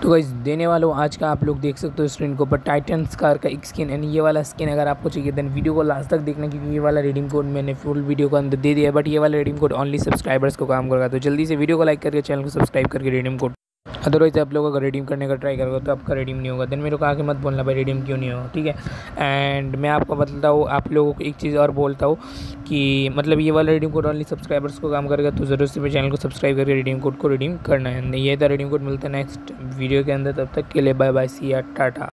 तो गाइस देने वाला हूँ आज का, आप लोग देख सकते हो स्क्रीन के ऊपर टाइटन्स कार का एक स्किन एंड ये वाला स्किन अगर आपको चाहिए देन वीडियो को लास्ट तक देखना, क्योंकि ये वाला रिडीम कोड मैंने फुल वीडियो को अंदर दे दिया है, बट ये वाला रिडीम कोड ओनली सब्सक्राइबर्स को काम करेगा। तो जल्दी से वीडियो को लाइक करके चैनल को सब्सक्राइब करके रिडीम कोड, अदरवाइज आप लोग अगर रिडीम करने का ट्राई करोगे तो आपका रिडीम नहीं होगा। देन मेरे को आगे मत बोलना भाई रिडीम क्यों नहीं होगा, ठीक है। एंड मैं आपको बताता हूँ, आप लोगों को एक चीज़ और बोलता हूँ कि मतलब ये वाला रिडीम कोड ओनली सब्सक्राइबर्स को काम करेगा, तो ज़रूर से मेरे चैनल को सब्सक्राइब करके रिडीम कोड को रिडीम करना है। ये था रिडीम कोड, मिलता है नेक्स्ट वीडियो के अंदर, तब तक के लिए बाय बाय, सी या टाटा।